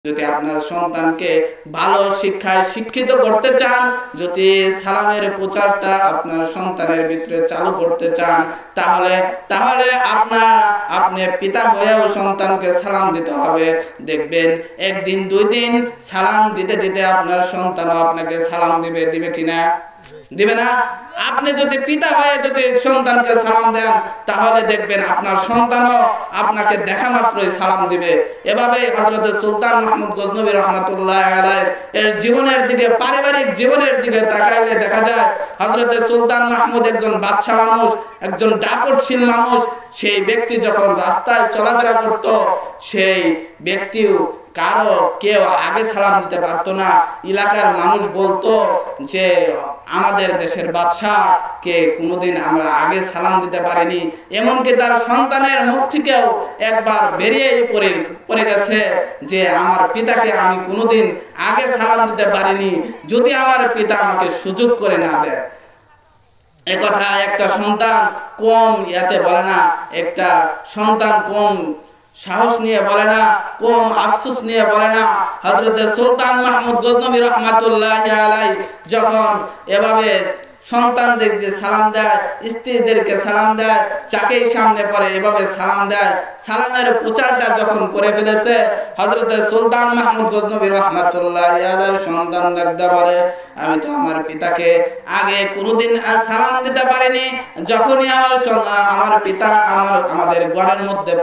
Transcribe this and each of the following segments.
যদি আপনার সন্তানকে ভালো শিক্ষায় শিক্ষিত করতে চান, যদি সালামের প্রচারটা আপনার সন্তানের ভিতরে চালু করতে চান, তাহলে আপনি পিতা হয়েও সন্তানকে সালাম দিতে হবে। দেখবেন একদিন দুই দিন সালাম দিতে দিতে আপনার সন্তানও আপনাকে সালাম দিবে কিনা? দিবে না? আপনি যদি পিতা হয়ে যদি সন্তানকে সালাম দেন, তাহলে দেখবেন আপনার সন্তানও আপনাকে দেখা মাত্রই সালাম দিবে। এভাবে হযরত সুলতান মাহমুদ গজনবী রহমাতুল্লাহ আলাইহি এর জীবনের দিকে, পারিবারিক জীবনের দিকে তাকাইলে দেখা যায় হযরত সুলতান মাহমুদ একজন বাদশা মানুষ, একজন দাপটশীল মানুষ। সেই ব্যক্তি যখন রাস্তায় চলাফেরা করত, সেই ব্যক্তিও কেউ আগে সালাম দিতে পারতো না। এলাকার মানুষ বলতো যে আমাদের দেশের বাদশাকে কোনোদিন আমরা আগে সালাম দিতে পারিনি। এমনকি তার সন্তানের মুখ থেকেও একবার বেরিয়ে পড়ে গেছে যে আমার পিতাকে আমি কোনোদিন আগে সালাম দিতে পারিনি, যদি আমার পিতা আমাকে সুযোগ করে না দেয়। একথা একটা সন্তান কম ইয়াতে বলে না, একটা সন্তান কম সাহস নিয়ে বলে না, কম আফসোস নিয়ে বলে না। হযরত সুলতান মাহমুদ গজনবী রহমাতুল্লাহি আলাইহি যখন এভাবে সন্তানদেরকে সালাম দেয়, স্ত্রীদেরকে সালাম দেয়, যাকেই সামনে পড়ে এভাবে সালাম দেয়, সালামের প্রচারটা যখন করে ফেলেছে, হযরত সুলতান মাহমুদ গজনবী রহমাতুল্লাহি আলাইহির সন্তান ডাকতে বলে, আমি তো আমার পিতাকে আগে কোনোদিন সালাম দিতে পারিনি। যখনই আমার পিতা আমাদের ঘরের মধ্যে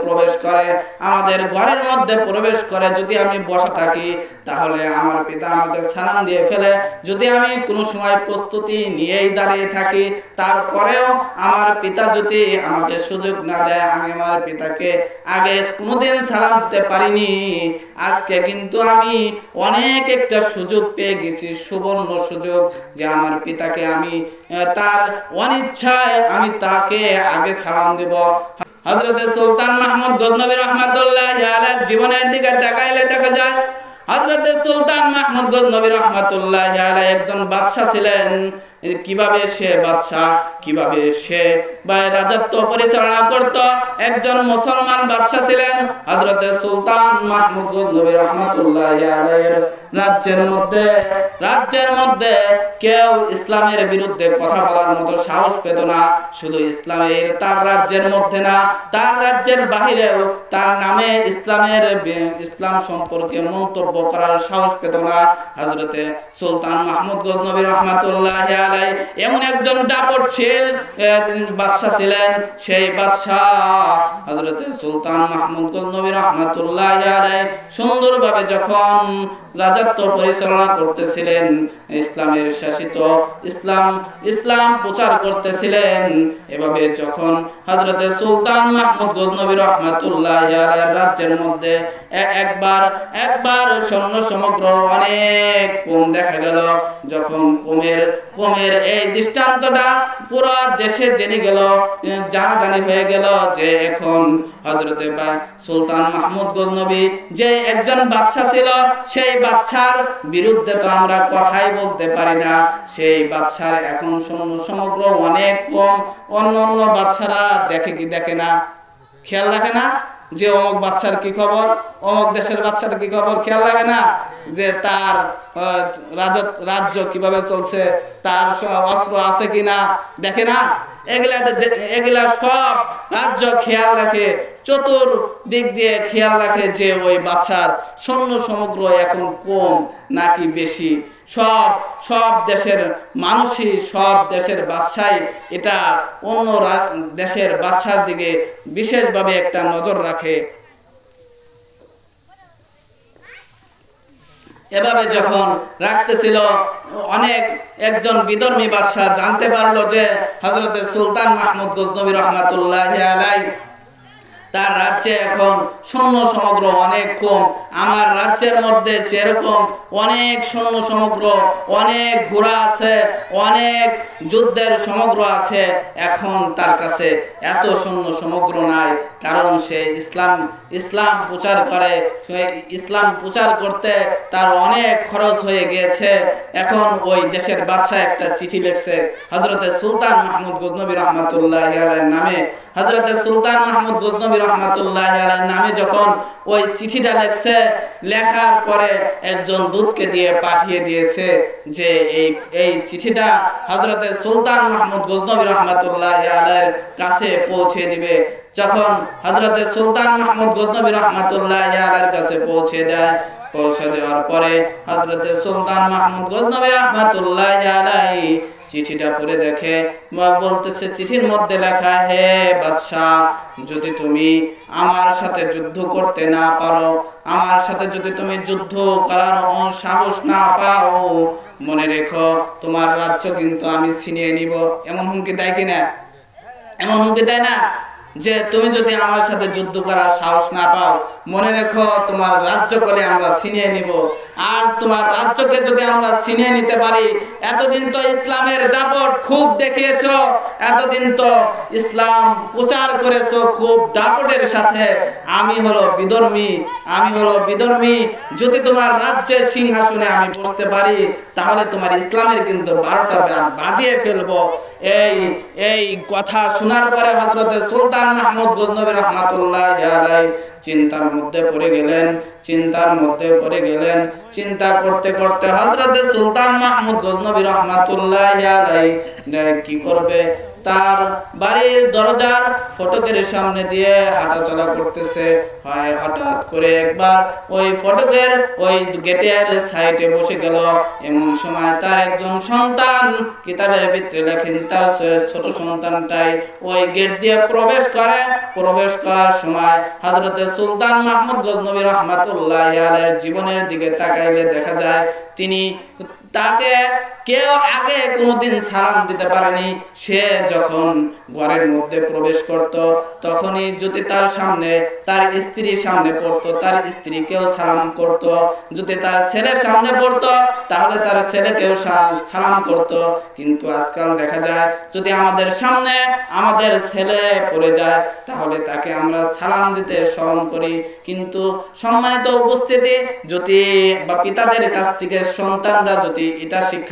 প্রবেশ করে, যদি আমি বসা থাকি তাহলে আমার পিতা আমাকে সালাম দিয়ে ফেলে। যদি আমি কোনো সময় প্রস্তুতি নিয়েই দাঁড়িয়ে থাকি, তারপরেও আমার পিতা যদি আমাকে সুযোগ না দেয়, আমি আমার পিতাকে আগে কোনোদিন সালাম দিতে পারিনি। আজকে কিন্তু আমি অনেক একটা সুযোগ পেয়ে গেছি, সুবর্ণ সুযোগ, যে আমার পিতাকে আমি তার অনিচ্ছায় আমি তাকে আগে সালাম দেব। হযরত সুলতান মাহমুদ গজনবী রহমাতুল্লাহি আলাইহির জীবনের দিকে তাকাইলে দেখা যায় হযরত সুলতান মাহমুদ গজনবী রহমাতুল্লাহি আলাইহি একজন বাদশা ছিলেন। কিভাবে সে রাজত্ব পরিচালনা করত, একজন মুসলমান বাদশা ছিলেন। হযরত সুলতান মাহমুদ গজনবী রহমাতুল্লাহি আলাইহির রাজ্যের মধ্যে কেউ ইসলামের বিরুদ্ধে কথা বলার মতো সাহস পেত না। শুধু তার রাজ্যের মধ্যে না, তার রাজ্যের বাহিরেও তার নামে ইসলাম সম্পর্কে মন্তব্য করার সাহস পেত না। হযরত সুলতান মাহমুদ গজনবী রহমাতুল্লাহি আলাইহি এমন একজন দাপটশীল বাদশা ছিলেন। সেই বাদশা হযরত সুলতান মাহমুদ গজনবী রহমাতুল্লাহি আলাইহি সুন্দরভাবে যখন রাজত্ব পরিচালনা করতেছিলেন, ইসলামের শাসিত ইসলাম প্রচার করতেছিলেন, এভাবে যখন হযরত সুলতান মাহমুদ গজনবী রহমাতুল্লাহি আলাইহির রাজ্যের মধ্যে একবার সৈন্য সমগ্র অনেক কম দেখা গেল, যখন কমের এই দৃষ্টান্তটা পুরো দেশে জানাজানি হয়ে গেল যে এখন হযরত সুলতান মাহমুদ গজনবী যে একজন বাদশা ছিল, সেই বাদশার বিরুদ্ধে তো আমরা কথাই বলতে পারি না। সেই বাদশার এখন সমগ্র অনেক কম। অন্য বাদশারা দেখে না, খেয়াল রাখে না যে অমুক বাদশার কি খবর, অমুক দেশের বাদশার কি খবর, খেয়াল রাখে না যে তার রাজ্য কিভাবে চলছে, তার অস্ত্র আছে কিনা, দেখে না। এগুলা সব রাজ্য খেয়াল রাখে, চতুর্দিক দিয়ে খেয়াল রাখে যে ওই বাদশার সৈন্য সমগ্র এখন কম নাকি বেশি। সব দেশের মানুষই, সব দেশের বাদশাই এটা অন্য দেশের বাদশার দিকে বিশেষভাবে একটা নজর রাখে। এভাবে যখন রাখতেছিল, একজন বিধর্মী বাদশা জানতে পারলো যে হযরত সুলতান মাহমুদ গজনবী রহমাতুল্লাহি আলাইহি তার রাজ্যে এখন সৈন্য সমগ্র অনেক কম। আমার রাজ্যের মধ্যে যেরকম অনেক সৈন্য সমগ্র, অনেক ঘোড়া আছে, অনেক যুদ্ধের সমগ্র আছে, এখন তার কাছে এত সৈন্য সমগ্র নাই। কারণ সে ইসলাম প্রচার করে, ইসলাম প্রচার করতে তার অনেক খরচ হয়ে গিয়েছে। এখন ওই দেশের বাদশা একটা চিঠি লিখছে হযরত সুলতান মাহমুদ গজনবী রহমাতুল্লাহি আলাইহির নামে। হযরতে সুলতান মাহমুদ গজনবী রাহমাতুল্লাহি আলাইহির নামে যখন ওই চিঠিটা লেখছে, লেখার পরে একজন দূতকে দিয়ে পাঠিয়ে দিয়েছে যে এই চিঠিটা হযরতে সুলতান মাহমুদ গজনবী রাহমাতুল্লাহি আলাইহির কাছে পৌঁছে দিবে। যখন হযরতে সুলতান মাহমুদ গজনবী রাহমাতুল্লাহি আলাইহির কাছে পৌঁছে দেওয়ার পরে হযরতে সুলতান মাহমুদ গজনবী রাহমাতুল্লাহি আলাইহি চিঠিটা পড়ে দেখে, বলতেছে চিঠির মধ্যে লেখা, হে বাদশাহ, যদি তুমি আমার সাথে যুদ্ধ করতে না পারো, আমার সাথে যদি তুমি যুদ্ধ করার সাহস না পাও, মনে রেখো তোমার রাজ্য কিন্তু আমি ছিনিয়ে নিব। এমন হুমকি দেয় কিনা? এমন হুমকি দেয় না যে তুমি যদি আমার সাথে যুদ্ধ করার সাহস না পাও, মনে রেখো তোমার রাজ্য করে আমরা ছিনিয়ে নিব। আর তোমার রাজ্যকে যদি আমরা ছিনিয়ে নিতে পারি, এতদিন তো ইসলামের দাপট খুব দেখিয়েছো, এতদিন তো ইসলাম প্রচার করেছো খুব দাপটের সাথে, আমি হলো বিধর্মী, যদি তোমার রাজ্যের সিংহাসনে আমি বসতে পারি তাহলে তোমার ইসলামের কিন্তু 12টা বাজিয়ে ফেলবো। এই কথা শোনার পরে হযরতে সুলতান মাহমুদ গজনবী রাহমাতুল্লাহি আলাইহি চিন্তার মধ্যে পড়ে গেলেন। চিন্তা করতে করতে হযরতে সুলতান মাহমুদ গজনবী রাহমাতুল্লাহি আলাইহি কি করবে, তার বাড়ির দরজার ফটকের সামনে দিয়ে হাঁটাচলা করতেছে। হয় হঠাৎ করে একবার ওই ফটকের ওই গেটের সাইডে বসে গেল। এমন সময় তার একজন সন্তান, কিতাবের ভিতরে লেখেন তার ছোট সন্তানটাই ওই গেট দিয়ে প্রবেশ করার সময় হযরতে সুলতান মাহমুদ গজনবী রাহমাতুল্লাহি আলাইহির জীবনের দিকে তাকাইলে দেখা যায় তাকে কেউ আগে কোনোদিন সালাম দিতে পারেনি। সে যখন ঘরের মধ্যে প্রবেশ করত তখনই যদি তার সামনে তার স্ত্রীর সামনে পড়তো, তার স্ত্রীকেও সালাম করত। যদি তার ছেলের সামনে পড়তো তাহলে তার ছেলেকেও সালাম করত। কিন্তু আজকাল দেখা যায় যদি আমাদের সামনে আমাদের ছেলে পড়ে যায় তাহলে তাকে আমরা সালাম দিতে স্মরণ করি। কিন্তু সম্মানিত উপস্থিতি, যদি বা পিতাদের কাছ থেকে সন্তানরা যদি এটা শিক্ষা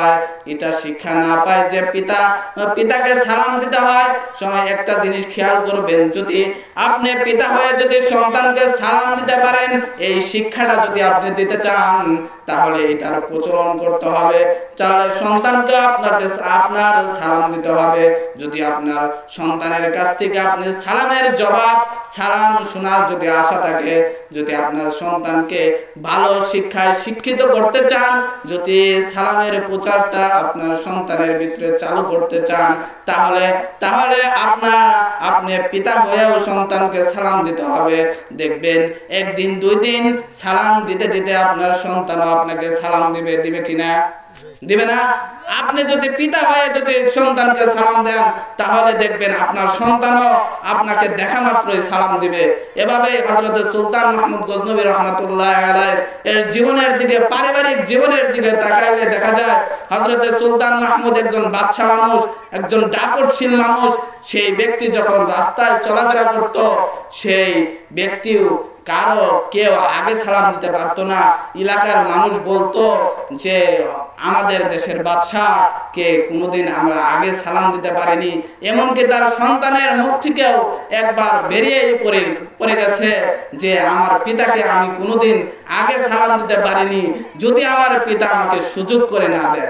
না পায় যে পিতাকে সালাম দিতে হয়, একটা জিনিস খেয়াল করবেন, যদি আপনি পিতা হয়ে যদি সন্তানকে সালাম দিতে পারেন, এই শিক্ষাটা যদি আপনি দিতে চান তাহলে এটার প্রচলন করতে হবে। তাহলে সন্তানকে আপনার সালাম দিতে হবে। যদি আপনার সন্তানের কাছ থেকে আপনি সালামের জবাব, সালাম শোনার যদি আশা থাকে, যদি আপনার সন্তানকে ভালো শিক্ষায় শিক্ষিত করতে চান, যদি সালামের প্রচারটা আপনার সন্তানের ভিতরে চালু করতে চান, তাহলে আপনি পিতা হয়েও সন্তানকে সালাম দিতে হবে। দেখবেন একদিন 2 দিন সালাম দিতে দিতে আপনার সন্তানও আপনাকে সালাম দিবে কিনা? দিবে না? আপনি যদি পিতা হয়ে যদি সন্তানকে সালাম দেন তাহলে দেখবেন আপনার সন্তানও আপনাকে দেখা মাত্রই সালাম দিবে। এভাবে হযরত সুলতান মাহমুদ গজনবী রাহমাতুল্লাহি আলাইহি এর জীবনের দিকে, পারিবারিক জীবনের দিকে তাকাইলে দেখা যায় হযরত সুলতান মাহমুদ একজন বাদশা মানুষ, একজন দাপটশীল মানুষ। সেই ব্যক্তি যখন রাস্তায় চলাফেরা করত, সেই ব্যক্তিও কেউ আগে সালাম দিতে পারতো না। এলাকার মানুষ বলতো যে আমাদের দেশের বাদশাকে কোনোদিন আমরা আগে সালাম দিতে পারিনি। এমনকি তার সন্তানের মুখ থেকেও একবার বেরিয়েই পড়ে গেছে যে আমার পিতাকে আমি কোনোদিন আগে সালাম দিতে পারিনি, যদি আমার পিতা আমাকে সুযোগ করে না দেয়।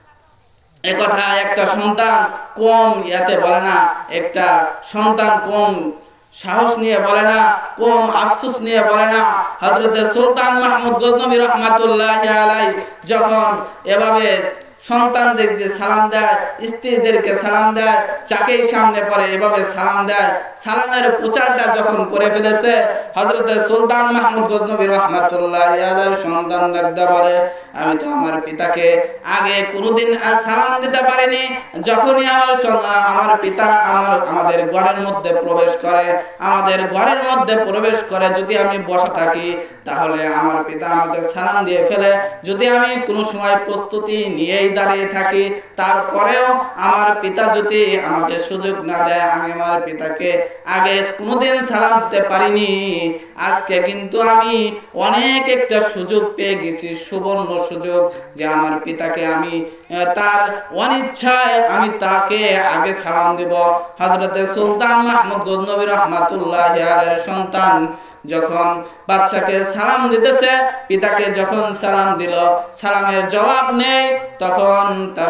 একথা একটা সন্তান কম ইয়াতে বলে না, একটা সন্তান কম সাহস নিয়ে বলে না, কম আফসোস নিয়ে বলে না। হযরতে সুলতান মাহমুদ গজনবী রাহমাতুল্লাহি আলাইহি যখন এভাবে সন্তানদেরকে সালাম দেয়, স্ত্রীদেরকে সালাম দেয়, যাকেই সামনে পড়ে এভাবে সালাম দেয়, সালামের প্রচারটা যখন করে ফেলেছে, হযরতে সুলতান মাহমুদ গজনবী রাহমাতুল্লাহি আলাইহির সন্তান ডাকতে বলে, আমি তো আমার পিতাকে আগে কোনোদিন সালাম দিতে পারিনি। যখনই আমার পিতা আমাদের ঘরের মধ্যে প্রবেশ করে, যদি আমি বসা থাকি তাহলে আমার পিতা আমাকে সালাম দিয়ে ফেলে। যদি আমি কোনো সময় প্রস্তুতি নিয়েই দাঁড়িয়ে থাকি, তারপরেও আমার পিতা যদি আমাকে সুযোগ না দেয়, আমি আমার পিতাকে আগে কোনোদিন সালাম দিতে পারিনি, আজকে কিন্তু আমি অনেক একটা সুযোগ পেয়ে গেছি, সুবর্ণ সুযোগ, যে আমার পিতাকে আমি তার অনিচ্ছায় আমি তাকে আগে সালাম দেব। হযরতে সুলতান মাহমুদ গজনবী রাহমাতুল্লাহি আলাইহির সন্তান যখন বাদশাকে সালাম দিতেছে, পিতাকে যখন সালাম দিল, সালামের জবাব নেই, তখন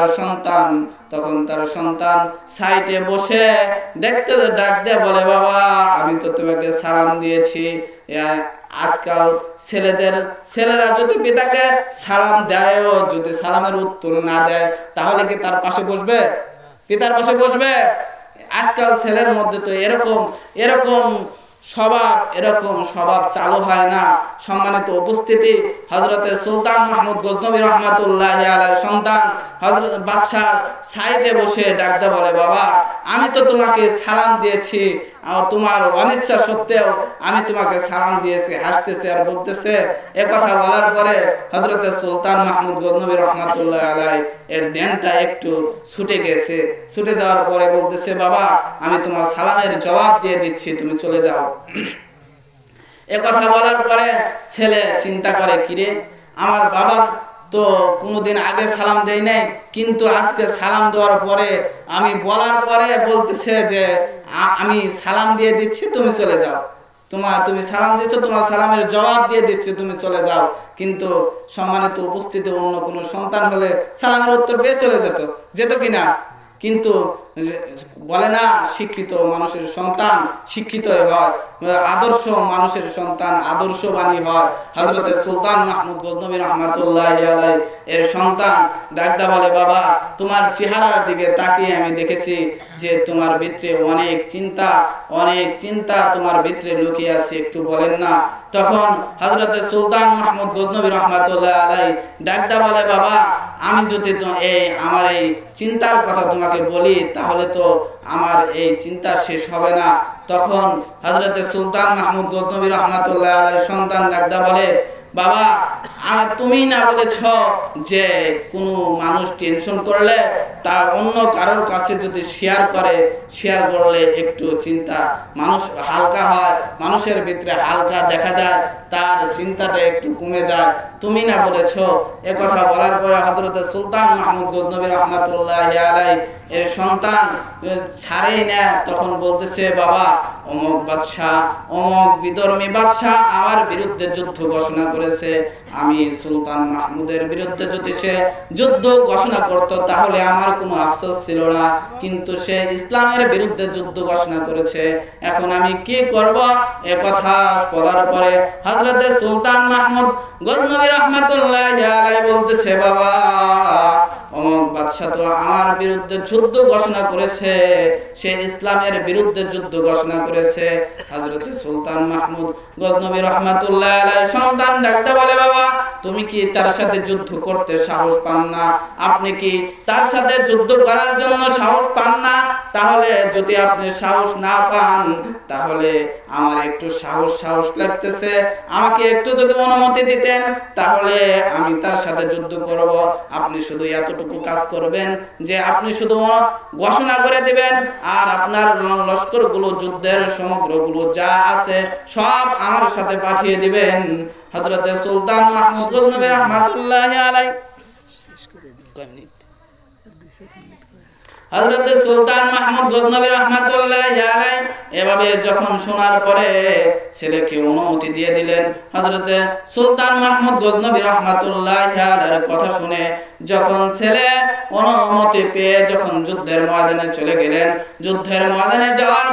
তার সন্তান সাইডে বসে দেখতে ডাক দিয়ে বলে, বাবা আমি তো তোমাকে সালাম দিয়েছি। আজকাল ছেলেরা যদি পিতাকে সালাম দেয়ও, যদি সালামের উত্তর না দেয়, তাহলে কি তার পাশে বসবে? পিতার পাশে বসবে? আজকাল ছেলের মধ্যে তো এরকম স্বভাব চালু হয় না। সম্মানিত উপস্থিতি, হযরতে সুলতান মাহমুদ গজনবী রাহমাতুল্লাহি আলাইহির সন্তান হযরত বাদশাহ সাইডে বসে ডাকতে বলে, বাবা আমি তো তোমাকে সালাম দিয়েছি, তোমার অনিচ্ছা সত্ত্বেও আমি তোমাকে সালাম দিয়েছি। হাসতেছে আর বলতেছে। কথা বলার পরে হযরতে সুলতান মাহমুদ গজনবী রাহমাতুল্লাহি আলাইহি এর ধ্যানটা একটু ছুটে গেছে। ছুটে যাওয়ার পরে বলতেছে, বাবা আমি তোমার সালামের জবাব দিয়ে দিচ্ছি, তুমি চলে যাও। কথা বলার পরে ছেলে চিন্তা করে, কিরে আমার বাবা তো কোনোদিন আগে সালাম দেয় নাই, কিন্তু আজকে সালাম দেওয়ার পরে আমি বলার পরে বলতেছে যে আমি সালাম দিয়ে দিচ্ছি, তুমি চলে যাও। তুমি সালাম দিয়েছো, তোমার সালামের জবাব দিয়ে দিচ্ছি, তুমি চলে যাও। কিন্তু সম্মানিত উপস্থিতি, অন্য কোনো সন্তান হলে সালামের উত্তর পেয়ে চলে যেত কিনা? কিন্তু বলে না, শিক্ষিত মানুষের সন্তান শিক্ষিত হয়, আদর্শ মানুষের সন্তান আদর্শবাণী হয়। হযরতে সুলতান মাহমুদ গজনবী রাহমাতুল্লাহি আলাইহি এর সন্তান ডাকদা বলে, বাবা তোমার চেহারার দিকে তাকিয়ে আমি দেখেছি যে তোমার ভিতরে অনেক চিন্তা তোমার ভিতরে লুকিয়ে আছে, একটু বলেন না? তখন হযরতে সুলতান মাহমুদ গজনবী রাহমাতুল্লাহি আলাইহি ডাকদা বলে, বাবা আমি যদি আমার এই চিন্তার কথা তোমাকে বলি, তাহলে তো আমার এই চিন্তা শেষ হবে না। তখন হযরতে সুলতান মাহমুদ গজনবী রাহমাতুল্লাহি আলাইহির সন্তান ডাকদা বলে, বাবা তুমি না বলেছ যে কোনো মানুষ টেনশন করলে তা অন্য কারোর কাছে যদি শেয়ার করলে একটু চিন্তা মানুষ হালকা হয়, মানুষের ভিতরে হালকা দেখা যায়, তার চিন্তাটা একটু কমে যায়, তুমি না বলেছ? কথা বলার পরে হযরতে সুলতান মাহমুদ গজনবী রাহমাতুল্লাহি আলাইহি এর সন্তান ছাড়েই না, তখন বলতেছে, বাবা অমুক বাদশাহ, অমুক বিধর্মী বাদশাহ আমার বিরুদ্ধে যুদ্ধ ঘোষণা করেছে, আমি সুলতান মাহমুদের বিরুদ্ধে যদি সে যুদ্ধ ঘোষণা করত তাহলে আমার কোনো আফসোস ছিল না, কিন্তু সে ইসলামের বিরুদ্ধে যুদ্ধ ঘোষণা করেছে, এখন আমি কি করব? কথা বলার পরে হযরতে সুলতান মাহমুদ গজনবী রাহমাতুল্লাহি আলাইহি বলতেছে, বাবা অমুক বাদশা তো আমার বিরুদ্ধে যুদ্ধ ঘোষণা করেছে, সে ইসলামের বিরুদ্ধে যুদ্ধ ঘোষণা করেছে। হযরতে সুলতান মাহমুদ গজনবী রাহমাতুল্লাহি আলাইহি সন্তান ডাকতে বলে, বাবা তুমি কি তার সাথে যুদ্ধ করতে সাহস পান না? আপনি কি তার সাথে যুদ্ধ করার জন্য সাহস পান না? তাহলে যদি আপনি সাহস না পান, তাহলে আমার একটু সাহস লাগতেছে, আমাকে একটু যদি অনুমতি দিতেন তাহলে আমি তার সাথে যুদ্ধ করব। আপনি শুধু এতটুকু কাজ করবেন যে আপনি শুধু ঘোষণা করে দিবেন, আর আপনার লস্করগুলো, যুদ্ধের সমগ্রগুলো যা আছে সব আমার সাথে পাঠিয়ে দিবেন। হযরতে সুলতান মাহমুদ গজনবী রাহমাতুল্লাহি আলাইহি হযরতে সুলতান মাহমুদ গজনবী রাহমাতুল্লাহি আলাইহি এভাবে যখন শোনার পরে ছেলেকে অনুমতি দিয়ে দিলেন। হযরতে সুলতান মাহমুদ গজনবী রাহমাতুল্লাহি আলাইহির কথা শুনে যখন ছেলে অনুমতি পেয়ে যখন যুদ্ধের ময়দানে চলে গেলেন, যুদ্ধের ময়দানে যাওয়ার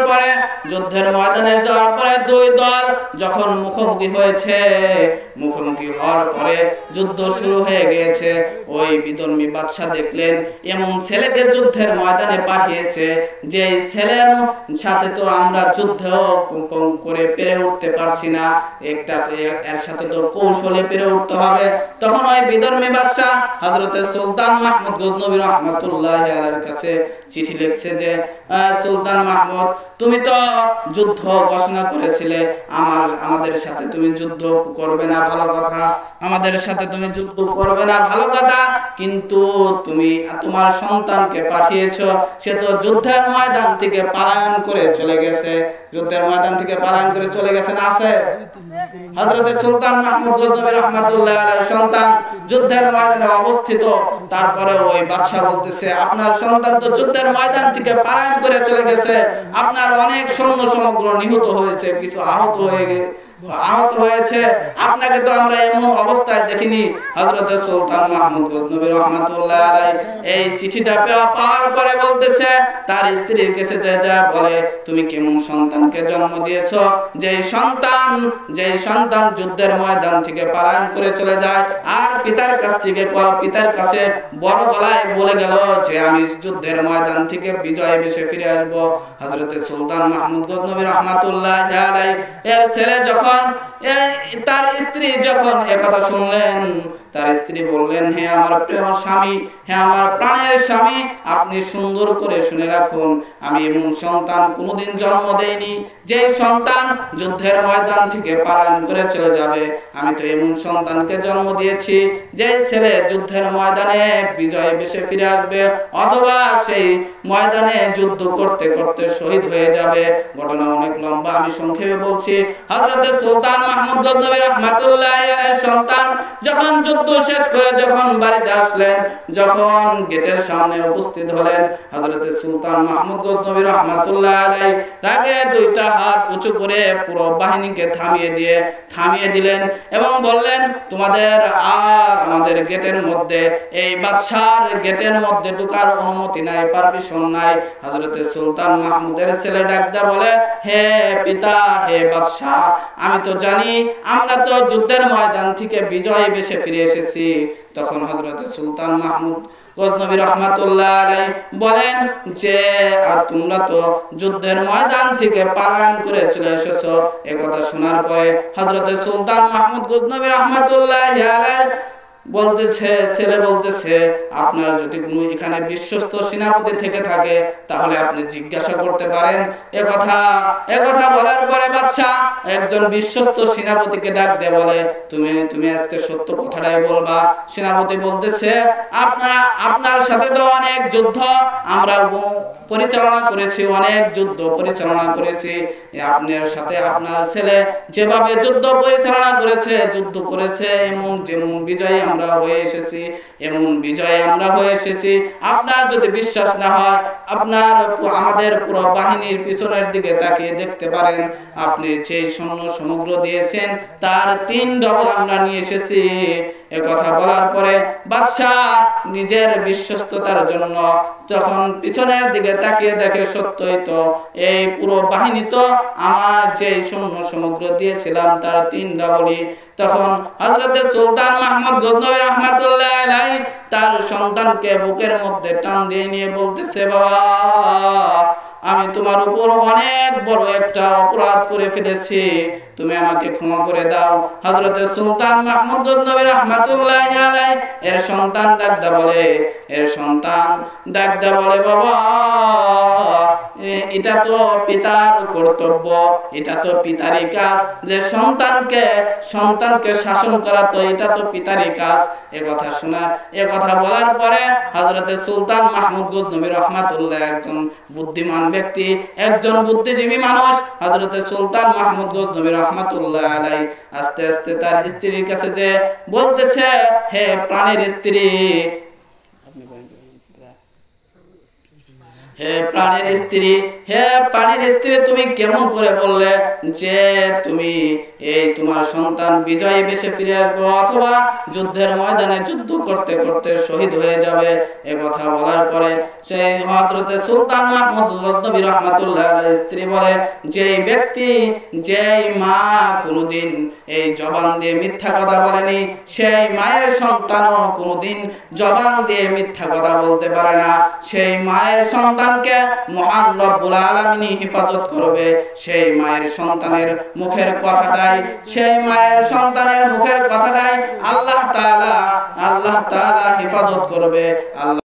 পরে দুই দল যখন মুখোমুখি হওয়ার পরে যুদ্ধ শুরু হয়ে গিয়েছে। ওই বিধর্মী বাদশা দেখলেন এমন ছেলেকে যুদ্ধের ময়দানে পাঠিয়েছে, যে ছেলের সাথে তো আমরা যুদ্ধ করে পেরে উঠতে পারছি না, এর সাথে তো কৌশলে পেরে উঠতে হবে। তখন ওই বিধর্মী বাদশা হযরতে সুলতান মাহমুদ গজনবী রাহমাতুল্লাহি আলাইহির কাছে চিঠি লিখছে যে সুলতান মাহমুদ, তুমি তো যুদ্ধ ঘোষণা করেছিলে, আমাদের সাথে তুমি যুদ্ধ করবে না, ভালো কথা, আমাদের সাথে তুমি যুদ্ধ করবে না, ভালো কথা, কিন্তু তুমি তোমার সন্তানকে পাঠিয়েছো, সে তো যুদ্ধের ময়দান থেকে পলায়ন করে চলে গেছে, যুদ্ধের ময়দান থেকে পলায়ন করে চলে গেছে না আছে? হযরত সুলতান মাহমুদ গজনবী রাহমাতুল্লাহ আলাইহির সন্তান যুদ্ধের ময়দানে অবস্থিত, তারপরে ওই বাদশা বলতেছে আপনার সন্তান তো যুদ্ধের ময়দান থেকে পলায়ন করে চলে গেছে, আপনার অনেক সৈন্য সমগ্র নিহত হয়েছে, কিছু আহত হয়েছে, আপনাকে তো আমরা এমন অবস্থায় দেখিনি। হযরত সুলতান মাহমুদ গজনবী রাহমাতুল্লাহ আলাইহি এই চিঠিটা পাওয়ার পরে বলতেছে তার স্ত্রীর কাছে যা বলে, তুমি কেমন সন্তানকে জন্ম দিয়েছো, যেই সন্তান যুদ্ধের ময়দান থেকে পলায়ন করে চলে যায় আর পিতার কাছে বড় গলায় বলে গেল যে আমি যুদ্ধের ময়দান থেকে বিজয় বেশে ফিরে আসব। হযরত সুলতান মাহমুদ গজনবী রাহমাতুল্লাহ আলাইহি এর ছেলে যখন তার স্ত্রী যখন একথা শুনলেন, তার স্ত্রী বললেন, হে আমার প্রিয় স্বামী, হে আমার প্রাণের স্বামী, আপনি সুন্দর করে শুনে রাখুন, আমি এমন সন্তান কোনোদিন জন্ম দেইনি যে সন্তান যুদ্ধের ময়দান থেকে পলায়ন করে চলে যাবে। আমি তো এমন সন্তানকে জন্ম দিয়েছি যে ছেলে যুদ্ধের ময়দানে বিজয় বেশে ফিরে আসবে অথবা সেই ময়দানে যুদ্ধ করতে করতে শহীদ হয়ে যাবে। ঘটনা অনেক লম্বা, আমি সংক্ষেপে বলছি। হযরত সুলতান মাহমুদ গজনবী রাহমাতুল্লাহ আলাইহির সন্তান যখন যুদ্ধ শেষ করে যখন বাড়িতে আসলেন, যখন গেটের সামনে উপস্থিত হলেন, হযরত সুলতান মাহমুদ গজনবী রাহমাতুল্লাহ আলাইহি রাগে দুইটা হাত উঁচু করে পুরো বাহিনীকে থামিয়ে দিলেন এবং বললেন, তোমাদের আর আমাদের গেটের মধ্যে, এই বাদশার গেটের মধ্যে ঢোকার অনুমতি নাই, পারমিশন নাই। হযরত সুলতান মাহমুদের ছেলে ডাকদা বলে, হে পিতা, হে বাদশা, আমি তো জানি আমরা তো যুদ্ধের ময়দান থেকে বিজয় বেশে ফিরে এসেছি। তখন হযরত সুলতান মাহমুদ গজনবী রাহমাতুল্লাহ আলাইহি বলেন যে আর তোমরা তো যুদ্ধের ময়দান থেকে পলায়ন করে চলে এসেছো। এই কথা শোনার পরে হযরত সুলতান মাহমুদ গজনবী রাহমাতুল্লাহ আলাইহি ছেলে বলতেছে, আপনার যদি কোনো এখানে বিশ্বস্ত সেনাপতি থেকে থাকে তাহলে আপনি জিজ্ঞাসা করতে পারেন। একথা বলার পরে বাদশা একজন বিশ্বস্ত সেনাপতিকে ডাক দিয়ে বলে, তুমি আজকে সত্য কথাটাই বলবা। সেনাপতি বলতেছে, আপনার সাথে তো অনেক যুদ্ধ আমরা পরিচালনা করেছি, অনেক যুদ্ধ পরিচালনা করেছি, আপনার সাথে আপনার ছেলে যেভাবে যুদ্ধ পরিচালনা করেছে, যুদ্ধ করেছে, যেমন বিজয় আমরা হয়ে এসেছি। আপনার যদি বিশ্বাস না হয় আমাদের পুরো বাহিনীর পিছনের দিকে তাকিয়ে দেখতে পারেন, আপনি যে সৈন্য সমগ্র দিয়েছেন তার 3 ডবল আমরা নিয়ে এসেছি। কথা বলার পরে বাদশাহ নিজের বিশ্বস্ততার জন্য যখন পিছনের দিকে তাকিয়ে দেখে সত্যই তো এই পুরো বাহিনী তো আমার যে সৈন্য সমগ্র দিয়েছিলাম তার 3 ডবলই। তখন হযরত সুলতান মাহমুদ গজনবী রাহমাতুল্লাহ আলাইহি তার সন্তানকে বুকের মধ্যে টান দিয়ে নিয়ে বলতেছে, বাবা, আমি তোমার উপর অনেক বড় একটা অপরাধ করে ফেলেছি, তুমি আমাকে ক্ষমা করে দাও। হযরত সুলতান মাহমুদ গজনবী রাহমাতুল্লাহ আলাইহি এর সন্তান ডাকদা বলে, বাবা, এটা তো পিতার কর্তব্য, এটা তো পিতারই কাজ, যে সন্তানকে শাসন করা তো এটা তো পিতারই কাজ। কথা বলার পরে হযরত সুলতান মাহমুদ গজনবী রাহমাতুল্লাহ একজন বুদ্ধিমান ব্যক্তি, একজন বুদ্ধিজীবী মানুষ। হযরত সুলতান মাহমুদ গজনবী রাহমাতুল্লাহ আলাইহি আস্তে আস্তে তার স্ত্রীর কাছে যে বলতেছে, হে প্রাণের স্ত্রী, হে প্রাণের স্ত্রী, তুমি কেমন করে বললে যে তুমি তোমার সন্তান বিজয়ী বেশে ফিরে আসবে অথবা যুদ্ধের ময়দানে যুদ্ধ করতে করতে শহীদ হয়ে যাবে? কথা বলার পরে সেই হযরত সুলতান মাহমুদ গজনবী রাহমাতুল্লাহ আলাইহির স্ত্রী বলে, যেই মা কোনোদিন এই জবান দিয়ে মিথ্যা কথা বলেনি, সেই মায়ের সন্তানও কোনোদিন জবান দিয়ে মিথ্যা কথা বলতে পারে না। সেই মায়ের সন্তানকে মহান রব্বুল আলামিন হেফাজত করবে। সেই মায়ের সন্তানের মুখের কথাটাই আল্লাহ তাআলা হেফাজত করবে।